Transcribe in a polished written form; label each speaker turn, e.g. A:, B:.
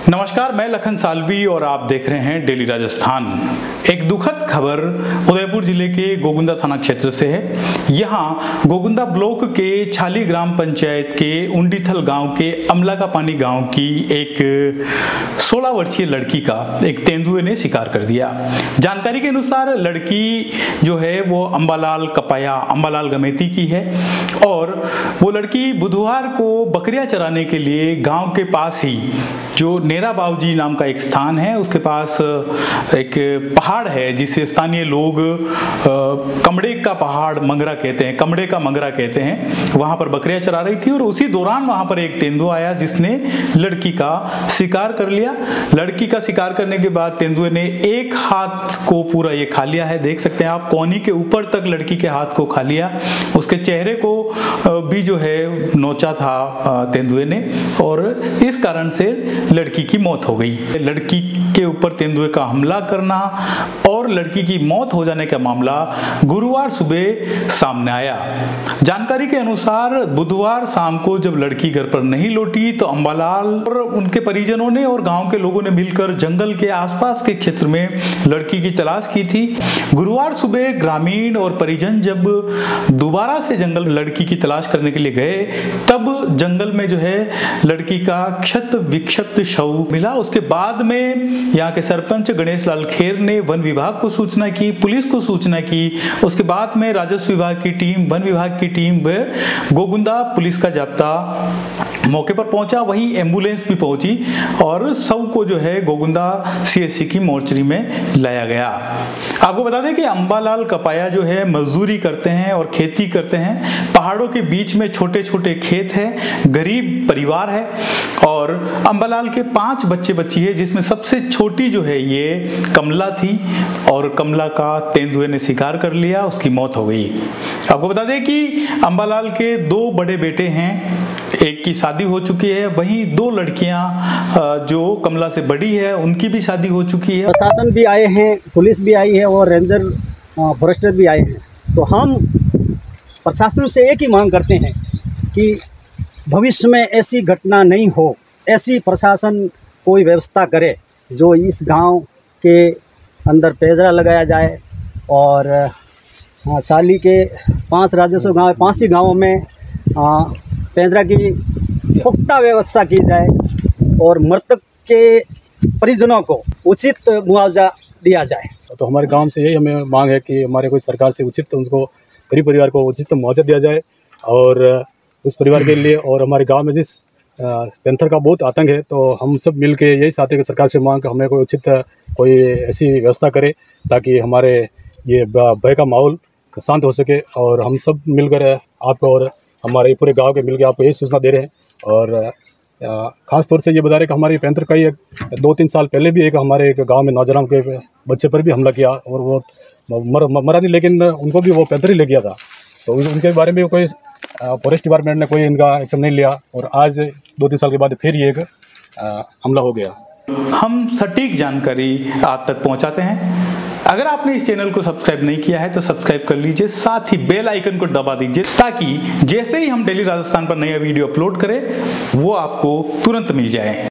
A: नमस्कार, मैं लखन सालवी और आप देख रहे हैं डेली राजस्थान। एक दुखद खबर उदयपुर जिले के गोगुंदा थाना क्षेत्र से है। यहाँ गोगुंदा ब्लॉक के छाली ग्राम पंचायत के उंडीथल गांव के अमला का पानी गांव की एक 16 वर्षीय लड़की का एक तेंदुए ने शिकार कर दिया। जानकारी के अनुसार लड़की जो है वो अंबालाल कपाया अंबालाल गमेती की है और वो लड़की बुधवार को बकरियां चराने के लिए गांव के पास ही जो नेरा बावजी नाम का एक स्थान है उसके पास एक पहाड़ है जिसे स्थानीय लोग कमड़े का पहाड़ मंगरा कहते हैं, कमड़े का मंगरा कहते हैं। वहां पर बकरियां चरा रही थी और उसी दौरान वहां पर एक तेंदुआ आया जिसने लड़की का शिकार कर लिया। लड़की का शिकार करने के बाद तेंदुए ने एक हाथ को पूरा ये खा लिया है, देख सकते हैं आप, कोहनी के ऊपर तक लड़की के हाथ को खा लिया। उसके चेहरे को भी जो है नोचा था तेंदुए ने और इस कारण से लड़की की मौत हो गई। लड़की के ऊपर तेंदुए का हमला करना और लड़की की मौत हो जाने का मामला गुरुवार सुबह सामने आया। जानकारी के अनुसार बुधवार शाम को जब लड़की घर पर नहीं लौटी तो अंबालाल और उनके परिजनों ने और गांव के लोगों ने मिलकर जंगल के आसपास के क्षेत्र में लड़की की तलाश की थी। गुरुवार सुबह ग्रामीण और परिजन जब दोबारा से जंगल लड़की की तलाश करने के लिए गए तब जंगल में जो है लड़की का क्षत विक्षत शव मिला। उसके बाद में यहाँ के सरपंच गणेश लाल खेर ने वन विभाग को सूचना की, पुलिस को सूचना की। उसके बाद में राजस्व विभाग की टीम, वन विभाग की टीम व गोगुंदा पुलिस का जाब्ता मौके पर पहुंचा, वहीं एम्बुलेंस भी पहुंची और शव को जो है गोगुंदा सीएचसी की मोर्चरी में लाया गया। आपको बता दें कि अंबालाल कपाया जो है मजदूरी करते हैं और खेती करते हैं। पहाड़ों के बीच में छोटे छोटे खेत हैं, गरीब परिवार है और अंबालाल के 5 बच्चे बच्ची है जिसमें सबसे छोटी जो है ये कमला थी और कमला का तेंदुए ने शिकार कर लिया, उसकी मौत हो गई। आपको बता दें कि अंबालाल के 2 बड़े बेटे हैं, एक की शादी हो चुकी है, वहीं 2 लड़कियां जो कमला से बड़ी है उनकी भी शादी हो चुकी है।
B: प्रशासन भी आए हैं, पुलिस भी आई है और रेंजर फॉरेस्टर भी आए हैं। तो हम प्रशासन से एक ही मांग करते हैं कि भविष्य में ऐसी घटना नहीं हो, ऐसी प्रशासन कोई व्यवस्था करे जो इस गांव के अंदर पेजरा लगाया जाए और चाली के 5 राजस्व गांव, 5 ही गाँवों में पेजरा की पुख्ता व्यवस्था की जाए और मृतक के परिजनों को उचित मुआवजा दिया जाए।
C: तो हमारे गांव से यही हमें मांग है कि हमारे कोई सरकार से उचित उनको गरीब परिवार को उचित मुआवजा दिया जाए और उस परिवार के लिए। और हमारे गांव में जिस पैंथर का बहुत आतंक है तो हम सब मिल के यही चाहते हैं कि सरकार से मांग कि हमें कोई उचित कोई ऐसी व्यवस्था करे ताकि हमारे ये भय का माहौल शांत हो सके। और हम सब मिलकर आपको और हमारे पूरे गांव के मिलकर आपको यही सूचना दे रहे हैं। और ख़ास तौर से ये बता रहे कि हमारी पैंथर का ही 2-3 साल पहले भी एक हमारे एक गाँव में नौजवान के बच्चे पर भी हमला किया और वो मरा नहीं, लेकिन उनको भी वो पैंथर ही ले गया था। तो उनके बारे में कोई फॉरेस्ट डिपार्टमेंट ने कोई इनका एक्शन नहीं लिया और आज 2-3 साल के बाद फिर ये एक हमला हो गया।
A: हम सटीक जानकारी आप तक पहुंचाते हैं। अगर आपने इस चैनल को सब्सक्राइब नहीं किया है तो सब्सक्राइब कर लीजिए, साथ ही बेल आइकन को दबा दीजिए ताकि जैसे ही हम डेली राजस्थान पर नया वीडियो अपलोड करें वो आपको तुरंत मिल जाए।